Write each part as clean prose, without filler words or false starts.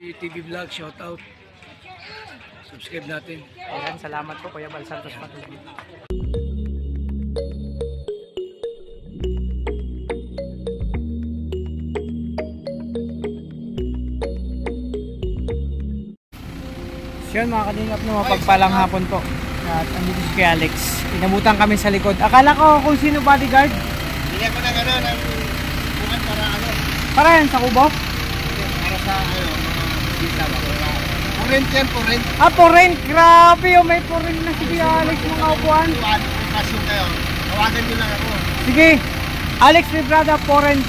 TV Vlog, shout out. Subscribe natin. Ayan, salamat po Kuya Bal Santos Matubang. So yun mga kalingap, no, mapagpalang hapon po. At andito si Kuya Alex. Inabutan kami sa likod. Akala ko kung sino bodyguard. Bigyan ko na gano'n ang bukan para ano. Para yan sa kubo? Para sa ano, mga bisita ba? Porent yan, porent. Ah, porent. Grabe oh, may porent na si Kuya Alex mga upuan. Pasyon kayo. Tawagan nyo lang ako. Sige. Alex, my brother, porent.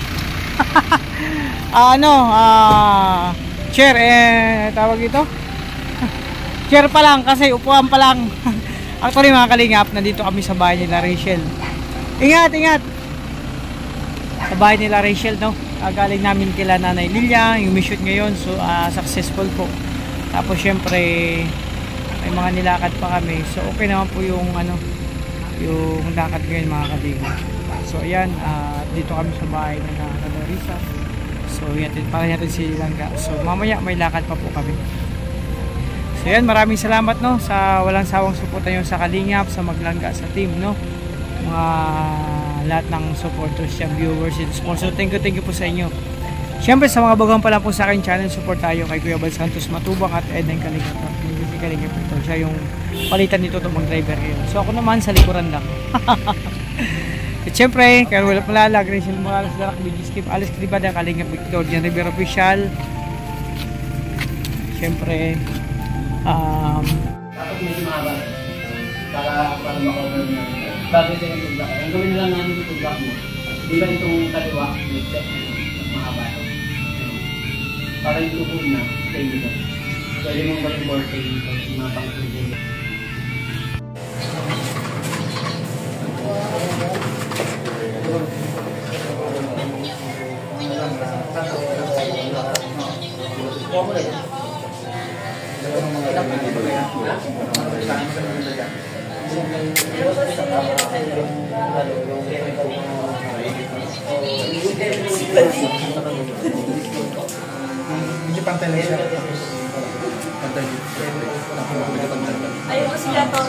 Chair, tawag ito? Chair pa lang kasi upuan pa lang. Actually mga kalingap, nandito kami sa bahay nila Rachel. Ingat, ingat. Sa bahay nila Rachel, no? Galing namin kila Nanay Lilia, yung mission ngayon, so successful po. Tapos syempre may mga nilakad pa kami. So okay naman po yung yung lakad ngayon mga kalingap. So ayan, dito kami sa bahay nila Risa. So para natin si Langga. So mamaya may lakad pa po kami. So yan, maraming salamat no sa walang sawang suporta nyo sa Kalingap, sa Maglangga, sa team no. Mga lahat ng supporters, yung viewers and sponsor. Thank you po sa inyo. Siyempre sa mga bagang pa lang po sa akin channel, support tayo kay Kuya Bal Santos Matubang at Eden Kalingap. Si Kalingap ito, siya yung palitan nito itong mag-driver ngayon. So ako naman sa likuran lang. At siyempre, kaya wala palalag, Rachel Morales, Darak, Bigiskip, Alice Cribada, Kalingap Victor, Jan Rivera Official. Siyempre, dapat medyo mahaba para ma-cover na bago ito yung tubak. Ang gawin lang namin yung tubak mo, di ba itong kaliwa mas mahaba ito para yung tukod na sa inyo. Pwede mong gawin boarding yung mga pang-tubig. Medyo pantay lang siya. Pantay. Ayaw ko sila to.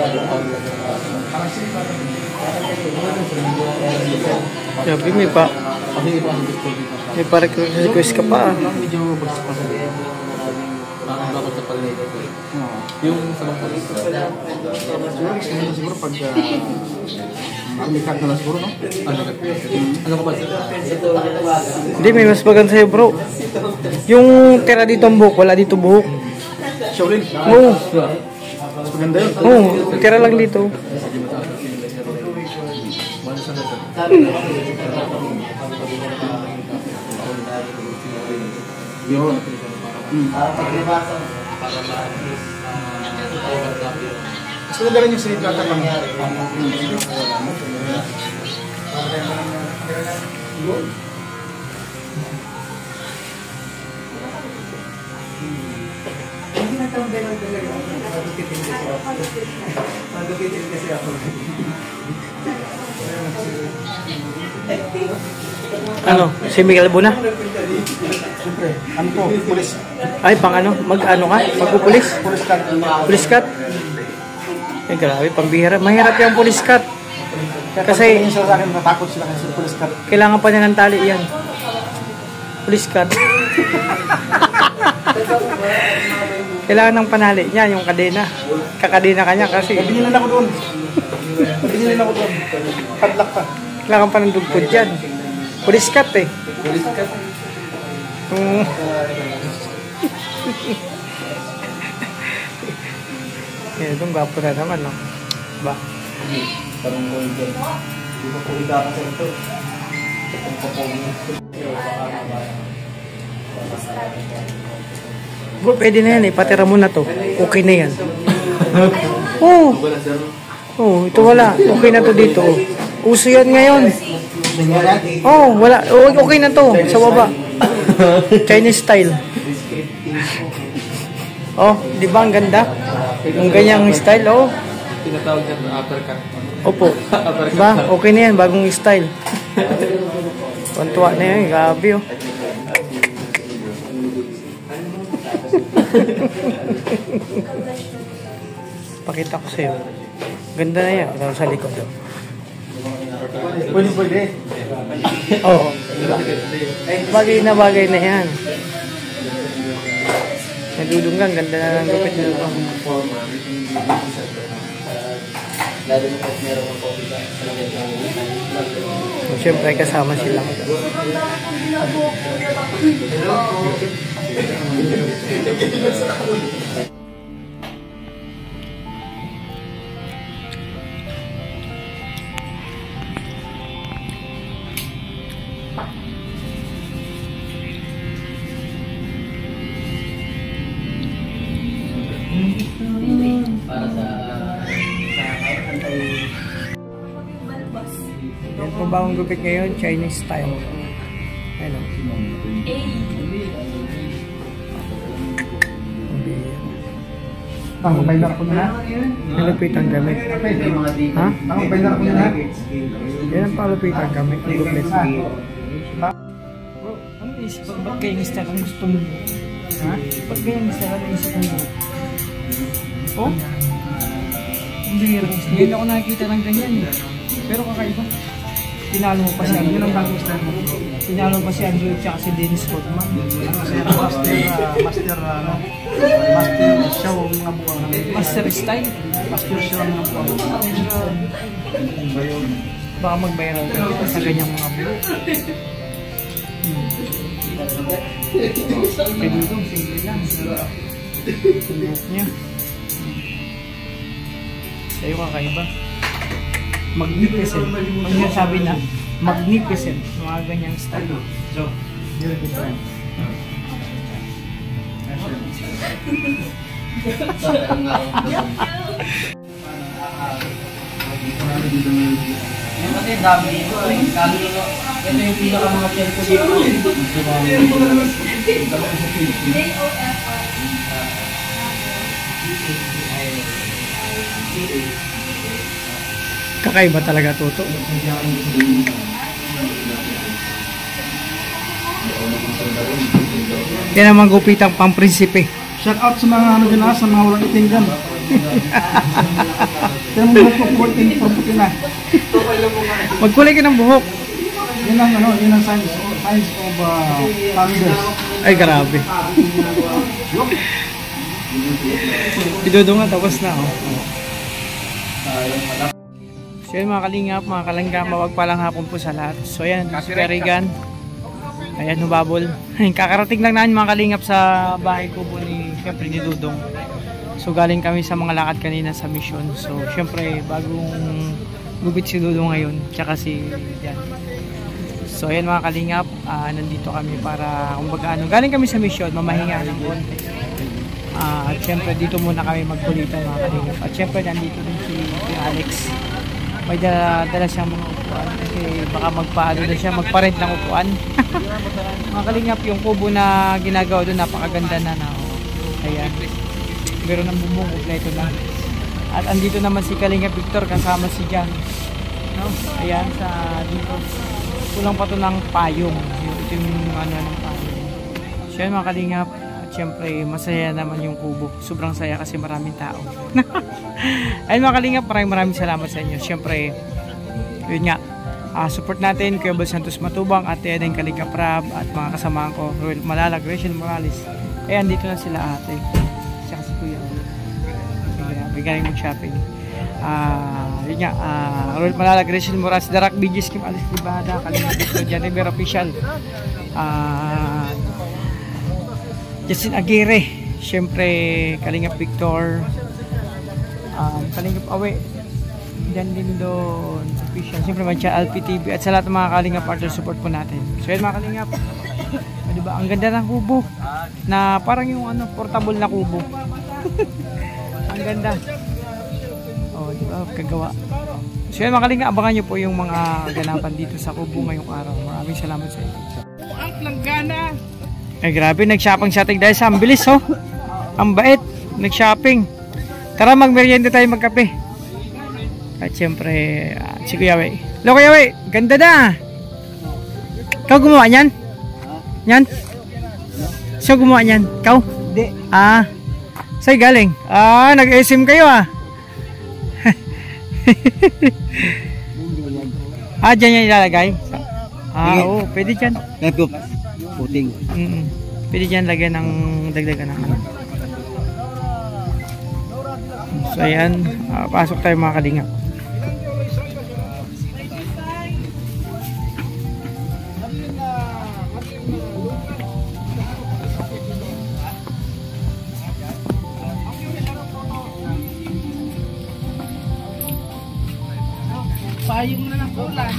sabi may pa-request ka pa. Medyo parang bakit sa pag-letter ko eh. Yung sa siguro pag likat na lang siguro, no? Ano ka ba? Hindi, may mas maganda sa'yo bro. Yung tira dito ang buhok, wala dito buhok. Shaolin? Oo. Mas maganda yun? Oo, tira lang dito. Yun. Mas maganda rin yung sinipata lang. Ano? Si Miguel Buna? Siyempre, ano to? Pulis. Ay, pang ano? Mag-ano ka? Magpupulis? Pulis cut. Police cut? Eh, grabe, pambihira. Mahirap yung police cut. Kasi, Kasi sa akin, natakot sila kasi pulis cut. kailangan pa niya ng tali yan. Police cut. Kailangan ng panali niya, yung kadena. Kakadena kanya kasi. Binilin ako doon. Binilin ako doon. Padlock pa. Kailangan pa ng dugtod yan. Police cut eh. Pulis cut. Eh, itong gwapo na naman, no? Ba? Parang golden. Hindi mo po ika kasi ito. Itong kapong. Bro, pwede na yan eh. Patira mo na to. Okay na yan. Oo. Oh, ito wala. Okay na to dito. Uso yan ngayon. Oh, wala. Okay na to. Sa baba. Chinese style. Oh, di ba ang ganda? Yung ganyang style, oh. Tinatawag na uppercut. Opo. Diba? Okay na yan. Bagong style. Tuwan-tuwa na yan. Gabi, oh. Pakita ko sa'yo. Ganda na yan. Ito sa likod. Pwede. Oo. Bagay na yan. Nadudunggan. Ganda na ng gupit na ito. Siyempre kasama sila. Para sa Yan po ba ang gupit ngayon? Chinese style. Ano? Tangong bayar ko na. Malupit ang gamit. may mga dito. Ha? Tangong bayar ko na. Yan ang palupit ang gamit. Ang gupit. Bro, ano isip mo? Ba't kayong style ang gusto mo? Ha? Ba't kayong style ang isip mo? Oh? Hindi rin. Ngayon ako nakikita ng ganyan eh. Pero kakaiba. Tinalo mo pa si Andrew. Yun ang bagong style mo. Tinalo pa si Andrew at si Dennis Rodman. Master show ang mga buwang. Master style. Master show ang mga buwang. Baka mag-viral ka sa ganyang mga bulo. Pwede ito, simple lang. Look niya. Sa'yo kakaiba. Magnificent. Pag niya sabi na, magnificent. Mga ganyang style. So, Very different. Yung kasi dami dito eh. Lalo nyo, ito yung pinaka mga tempo dito. kakaiba talaga toto. Yan ang mga gupitang pang-prinsipe. Shout out sa mga ano dyan sa mga walang iting dyan. Kaya mo nagpo-14 for puti na. Magkulay ka ng buhok. Yun ang signs of founders. Ay, grabe. Idodo nga, tapos na. Oh. So yan mga kalingap, mga kalangga, mawagpalang hapon po sa lahat. So yan, si Karigan. Ayan, humabol. Kakarating lang namin mga kalingap sa bahay ko po ni, syempre ni Dudong. So galing kami sa mga lakad kanina sa mission. So syempre, bagong gubit si Dudong ngayon, tsaka si Jan. So ayan mga kalingap, nandito kami para, kumbaga ano, galing kami sa mission, mamahinga ng konti. At syempre dito muna kami magkulitan mga kalingap. At syempre nandito din si Alex. May dala siyang mga upuan kasi baka magpaano na siya, magparent ng upuan. Mga kalingap, yung kubo na ginagawa doon, napakaganda na. Ayan, meron ng bubong, kompleto na. At andito naman si Kalingap Victor kasama si Jan, no? Ayan, sa dito kulang pa to ng payong, ito yung ano ng payong. So yan mga kalingap, at syempre masaya naman yung kubo, sobrang saya kasi maraming tao. Ayun mga kalingap, maraming salamat sa inyo. Syempre yun nga, support natin Kuya Bal Santos Matubang at Edeng Kalingap Rab at mga kasamahan ko, Roel Malalag, Rachel Morales. Ayan, dito na sila ate, siya si Kuya. Galing mag-shopping. Yun nga, Roel Malalag, Rachel Morales, Darak BGS, Kim Alice Libada, Kalingap Victor, Janiver Official, Justin Aguirre, syempre Kalingap Victor, Kalingap Awe, Jan Lindon Official, syempre Mancha Alpi TV at sa lahat ng mga Kalingap partner support po natin. So yun mga Kalingap, diba, ang ganda ng kubo na parang yung ano, portable na kubo. Ang ganda. Oh, diba, kagawa. So yun mga Kalingap, abangan nyo po yung mga ganapan dito sa kubo ngayong araw. Maraming salamat sa inyo. Ang langgana. Ay grabe, nag-shopping dahil sa ang bilis, oh. Ang bait, nag-shopping. Tara, mag-merienda tayo, magkape. At syempre, si Kuya Wey. Hello Kuya Wey, ganda na. Ikaw gumawa niyan? Yan? So gumawa niyan? Ikaw? Hindi. Ah. Sa'yo galing? Ah, nag-SM kayo ah. Ah, dyan yan ilalagay? Ah, oo. Pwede dyan. Nagkup. Puting. Pwede dyan lagyan ng dagdagan ng ano. So ayan, pasok tayo mga kalingap. Payong na lang kulang.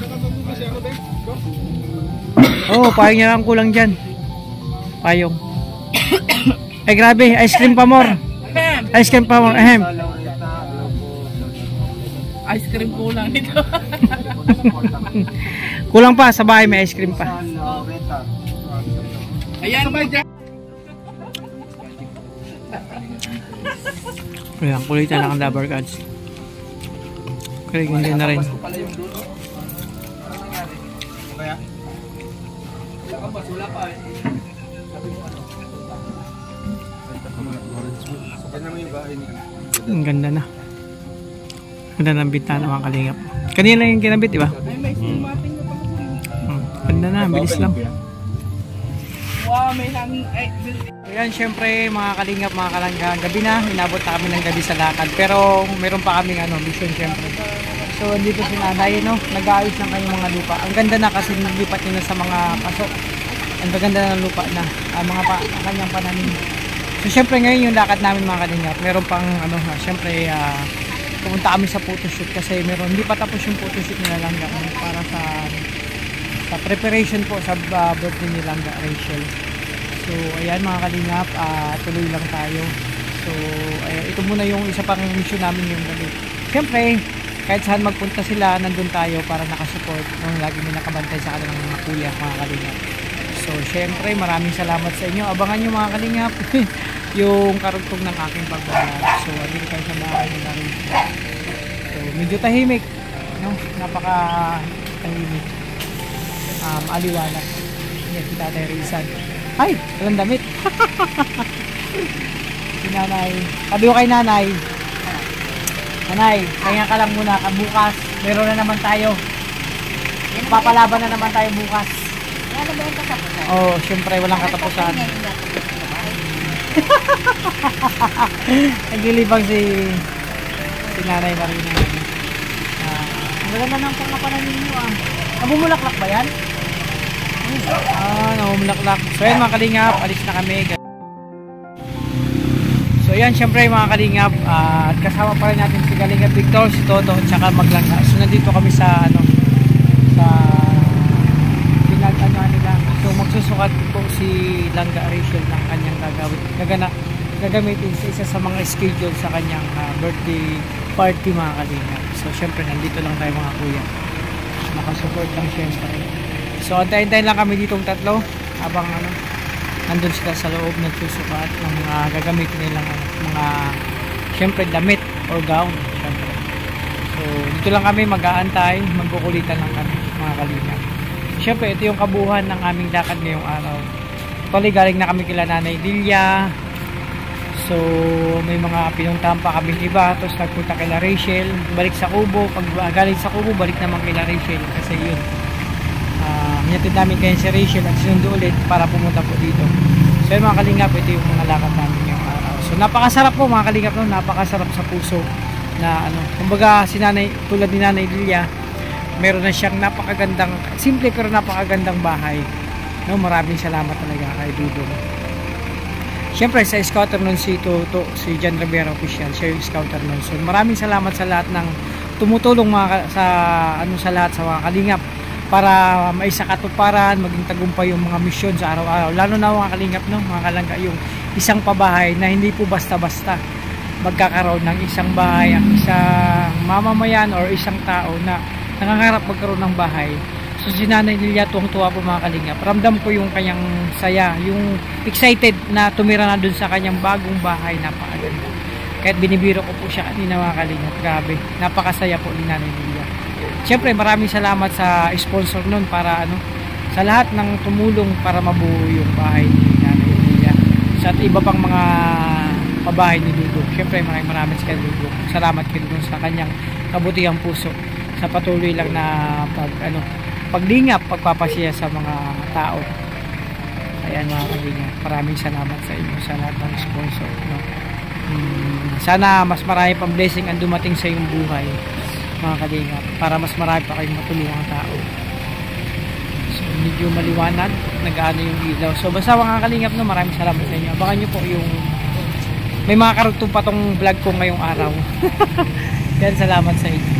Oh, payong niya lang kulang dyan. Payong. Ay grabe, ice cream pa more. Ice cream pa more. Ahem. Ice cream kulang nito. Kulang pa, sa bahay may ice cream pa. Ayan ba dyan? Ayan, kulitan lang ang Dabber Cards. Kaya hindi na rin. Ang ganda na. Ganda ng bintana mga kalingap. Kanina lang yung kinabit, di ba? Ganda na, bilis lang. Wow, may hangin. Ayan, syempre mga kalingap, mga kalangga, gabi na, inabot na kami ng gabi sa lakad. Pero meron pa kaming mission syempre. So dito si nanay, no, nag-aayos ng kanyang mga lupa. Ang ganda na kasi naglipat niya na sa mga paso. Ang ganda na ng lupa na, kanyang pananim. So syempre ngayon yung lakad namin mga kalingap, meron pang syempre pumunta kami sa photoshoot kasi hindi pa tapos yung photoshoot nila Langga para sa preparation po sa birthday ni Langga Rachel. So ayan mga kalingap, tuloy lang tayo. So ayan, ito muna yung isa pang mission namin yung gabi. Syempre kahit saan magpunta sila, nandun tayo para nakasupport nung lagi may nakabantay sa kanilang mga kuya mga kalingap. So syempre maraming salamat sa inyo. Abangan nyo mga kalingap yung karugtong ng aking pagbablog. So andito tayo sa bahay nila Rachel. So medyo tahimik, no? Napaka tahimik. Aliwanag. Yan si Tatay Rizal. Ay, walang damit. Si nanay. Sabi ko kay nanay, nanay, kaya ka lang muna. Bukas, meron na naman tayo. Papalaban na naman tayo bukas. Wala ba yung katapusan? Oh, syempre walang katapusan. Naglilibang si nanay Marina. Ang ganda ng pangapanan ninyo ah. Nabumulaklak ba yan? Namumulaklak. So yan mga kalingap, alis na kami. So yan syempre mga kalingap, at kasama pa rin natin si Kalingap Victor, si Toto, at saka Maglangga. So nandito kami sa sa pinag-ano nila. So magsusukat po si Langga Rachel ng kanyang gagamitin sa isa sa mga schedule sa kanyang birthday party mga kalingap. So syempre nandito lang tayo mga kuya. Nakasupport lang syempre. So antayin-tayin lang kami ditong tatlo habang nandun sila sa loob nagsusukat ng mga gagamitin nilang mga syempre damit or gown syempre. So dito lang kami mag-aantay, magkukulitan lang kami mga kalingap. Syempre ito yung kabuuan ng aming lakad ngayong araw. Actually galing na kami kila Nanay Lilia. So may mga pinuntahan pa kami iba, tapos nagpunta kila Rachel, balik sa Kubo. Pag galing sa Kubo, balik naman kila Rachel kasi yun. Hinatid namin kayo si Rachel at sinundo ulit para pumunta po dito. So yun mga kalingap, ito yung mga lakad namin ngayong araw. So napakasarap po mga kalingap, no? Napakasarap sa puso na kumbaga si nanay, tulad ni Nanay Lilia, meron na siyang napakagandang, simple pero napakagandang bahay. No, maraming salamat talaga kay Dudong. Siyempre sa scouter nun si Toto, si John Rivera official, siya yung scouter nun. So maraming salamat sa lahat ng tumutulong sa lahat sa mga kalingap para maisakatuparan, maging tagumpay yung mga misyon sa araw-araw. Lalo na mga kalingap, no, mga kalangga, yung isang pabahay na hindi po basta-basta magkakaroon ng isang bahay, ang isang mamamayan or isang tao na nangangarap magkaroon ng bahay. So si Nanay Lilia tuwang-tuwa po mga kalingap. Ramdam ko yung kanyang saya, yung excited na tumira na dun sa kanyang bagong bahay, napakaganda. Kahit binibiro ko po siya kanina mga kalingap, grabe, napakasaya po ni Nanay Lilia. Siyempre maraming salamat sa sponsor nun para sa lahat ng tumulong para mabuo yung bahay ni Nanay Lilia. sa at iba pang mga pabahay ni Dudong. Siyempre maraming sa kay Dudong. Salamat kay Dudong sa kanyang kabutihang puso sa patuloy lang na paglingap, pagpapasya sa mga tao. Ayan mga kalingap, maraming salamat sa inyo sa lahat ng sponsor, no? Sana mas marami pang blessing ang dumating sa iyong buhay mga kalingap, para mas marami pa kayong matulungang tao. So medyo maliwanag, nag-ano yung ilaw. So basta mga kalingap, no, maraming salamat sa inyo. Abangan nyo po yung may mga karugtong pa tong vlog ko ngayong araw. Yan, salamat sa inyo.